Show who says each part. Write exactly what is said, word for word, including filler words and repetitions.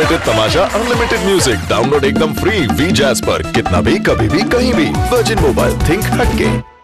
Speaker 1: Unlimited तमाशा, unlimited music. Download एकदम free वी जैज़ पर, कितना भी, कभी भी, कहीं भी। वर्जिन मोबाइल, थिंक हटके।